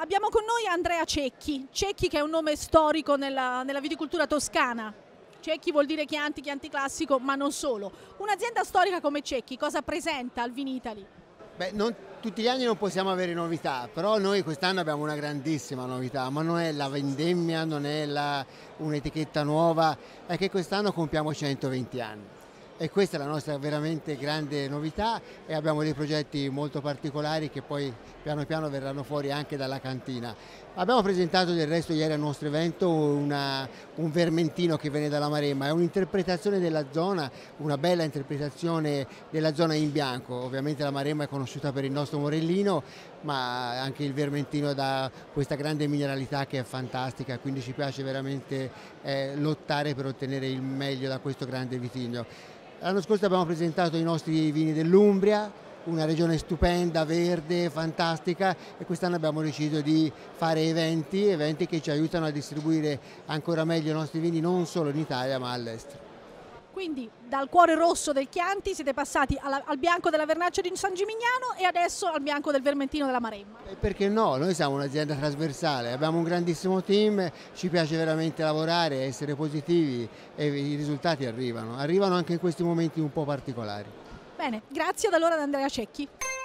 Abbiamo con noi Andrea Cecchi, Cecchi che è un nome storico nella viticoltura toscana. Cecchi vuol dire Chianti, Chianti classico, ma non solo. Un'azienda storica come Cecchi cosa presenta al Vinitaly? Beh, tutti gli anni non possiamo avere novità, però noi quest'anno abbiamo una grandissima novità, ma non è la vendemmia, non è un'etichetta nuova, è che quest'anno compiamo 120 anni. E questa è la nostra veramente grande novità e abbiamo dei progetti molto particolari che poi piano piano verranno fuori anche dalla cantina. Abbiamo presentato del resto ieri al nostro evento un vermentino che viene dalla Maremma, è un'interpretazione della zona, una bella interpretazione della zona in bianco. Ovviamente la Maremma è conosciuta per il nostro morellino, ma anche il vermentino dà questa grande mineralità che è fantastica, quindi ci piace veramente lottare per ottenere il meglio da questo grande vitigno. L'anno scorso abbiamo presentato i nostri vini dell'Umbria, una regione stupenda, verde, fantastica, e quest'anno abbiamo deciso di fare eventi che ci aiutano a distribuire ancora meglio i nostri vini non solo in Italia ma all'estero. Quindi dal cuore rosso del Chianti siete passati al bianco della Vernaccia di San Gimignano e adesso al bianco del Vermentino della Maremma. E perché no? Noi siamo un'azienda trasversale, abbiamo un grandissimo team, ci piace veramente lavorare, essere positivi e i risultati arrivano anche in questi momenti un po' particolari. Bene, grazie ad allora ad Andrea Cecchi.